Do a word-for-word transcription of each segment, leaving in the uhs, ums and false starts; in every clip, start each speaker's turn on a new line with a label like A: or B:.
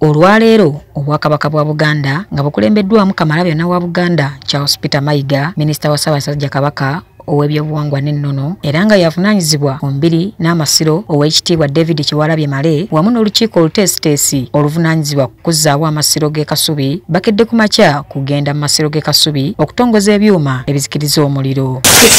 A: Olwaleero obwakabaka bwa Buganda nga bukulembeddwamu Kamalabyonna wa Buganda Charles Peter Mayiga, minisita wa Ssaabasajja Kabaka ow'ebyobuwangwa n'ennono era nga yavunaanyizibwa ku mbiri n'amasiro ow'ekitiibwa David Kiwalabye Male wamu n'olukiiko oluteesiteesi oluvunaanyizibwa ku kuzzaawo amasiro g'e Kasubi bakedde ku makya kugenda mu masiro g'e Kasubi okutongoza ebyuma ebizikiriza omuliro.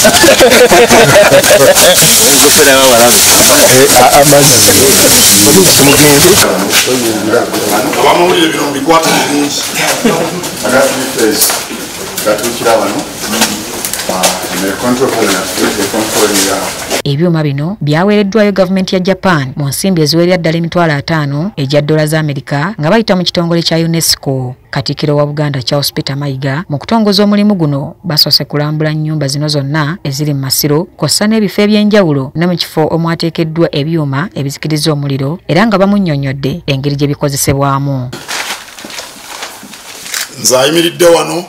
A: Ebyuma bino byaweereddwayo gavumenti ya Japan mu nsimbi eziwerera ddala emitwalo ataano ejja dola za Amerika nga bayita mu kitongole kya UNESCO. Katikkiro wa Buganda Charles Peter Mayiga mu kutongoza omulimu guno basoose kulambula nnyumba zino zonna eziri mu masiro kw'ossa n'ebifo eby'enjawulo ne mu kifo omwateekeddwa ebyuma ebizikiriza omuliro era nga bamunnyonnyodde engeri gye bikozesebwamu.
B: Nze ayimiridde wano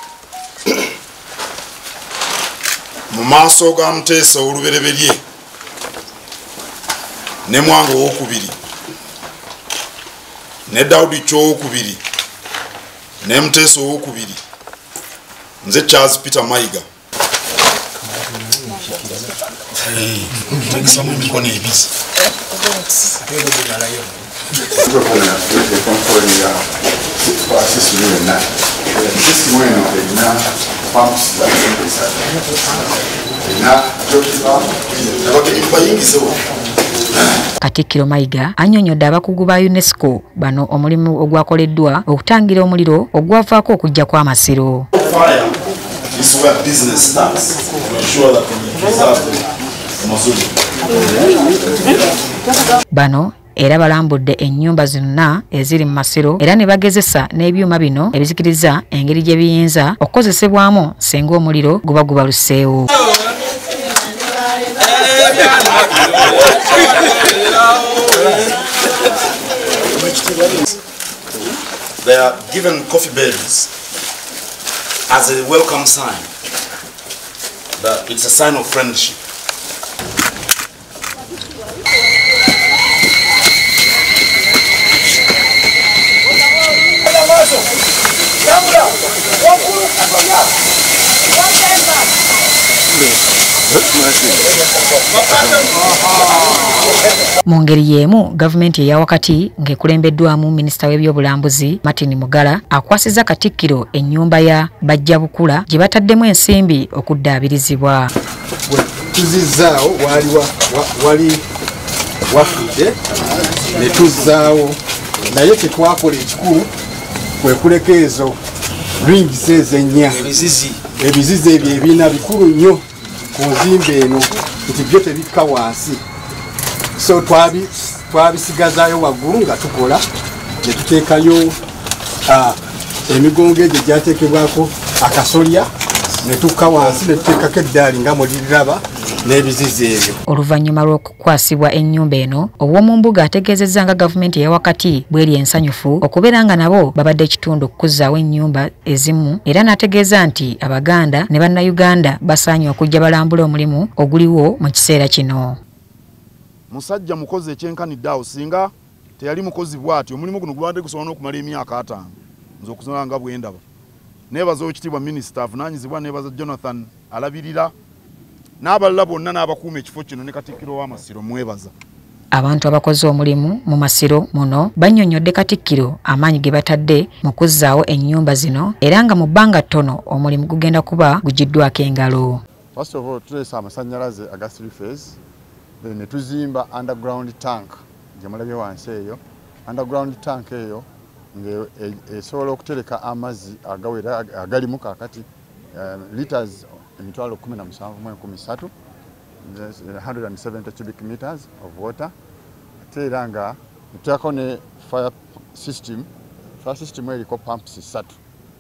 B: mu maaso ga Muteesa olubereberye ne Mwango owokubiri ne Daudi Kyowokubiri ne Muteesa owokubiri nze Charles Peter Mayiga tegisamu emikono ebizi
A: Katikkiro Mayiga annyonnyodde abakugu ba UNESCO bano omulimu ogwakoleddwa okutangira omuliro ogwavaako okujja kw'amasiro. Bano era balambudde ennyumba zonna eziri mu masiro era ne bagezesa n'ebyuma bino ebizikiriza engeri gye biyinza okukozesebwamu singa omuliro guba gubaluseewo.
B: They are given coffee berries as a welcome sign. That it's a sign of friendship.
A: Mu ngeri y'emu gavumenti eya wakati ng'ekulembeddwamu minisita w'ebyobulambuzi Martin Mugala akwasizza Katikkiro ennyumba ya Bajjabukula gye bataddemu ensimbi okuddaabirizibwa.
C: Tuzizzaawo wali wali wafudde ne tuzzaawo naye tetwakola ekikulu kwe kuleka ezo ringisi ezo ennya ebizizi ebyo ebiina bikulu nnyo ku nzimbe eno nti byo tebikka wansi, so twabisigazaayo waggulu nga tukola ne tuteekayo emigongo egyo gyateekebwako akasolya ne tukka wansi ne tuteekako eddaali nga muliraba n'ebizizi ebyo.
A: Oluvannyuma lw'okukwasibwa ennyumba eno ow'omu mbuga ategeezezza nga gavumenti eya wakati bw'eri ensanyufu okubeera nga nabo babadde ekitundu okukuzzaawo ennyumba ezimu era n'ategeeza nti Abaganda ne Bannayuganda basaanye okujja balambula omulimu oguliwo mu kiseera kino.
B: Musajja mukozi ekyenkanidde awo singa teyali mukozi bw'ati omulimu guno gubadde gusobola n'okumala emyaka ataano nze okuzala nga bwe ndaba. Neebaza Oweekitiibwa Minisita avunaanyizibwa, neebaza Jonathan alabirira n'abalala bonna n'abakuuma ekifo kino ne Katikkiro w'amasiro mwebaza.
A: Abantu abakoze omulimu mu masiro muno bannyonnyodde Katikkiro amaanyi ge batadde mu kuzzaawo ennyumba zino era nga mu bbanga ttono omulimu gugenda kuba gugiddwako engalo.
C: First of all, tuleese amasannyalaze aga three phase ne tuzimba underground tank gye mulabye wansi eyo. Underground tank eyo esobola okutereka amazzi agawera agalimu kakati liters emitwalo kumi na musanvu mu enkumi ssatu, one hundred seventy cubic meters of water. Ate era nga tuteekako ne fire system. Fire system eriko pumps ssatu.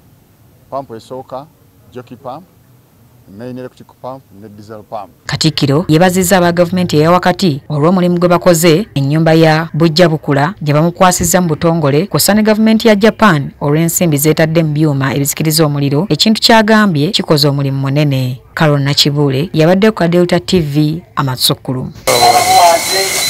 C: Pampu esooka jockey pump, main electric pump ne diesel pump.
A: Katikkiro yeebazizza aba gavumenti eya wakati olw'omulimu gwe bakoze ennyumba ya Bujjabukula gye bamukwasizza mu butongole kw'ossa ne gavumenti ya Japan olw'ensimbi zeetadde mu byuma ebizikiriza omuliro, ekintu ky'agambye kikoze omulimu munene. Carol Nakibule yabadde ku Delta T V Amasukulu.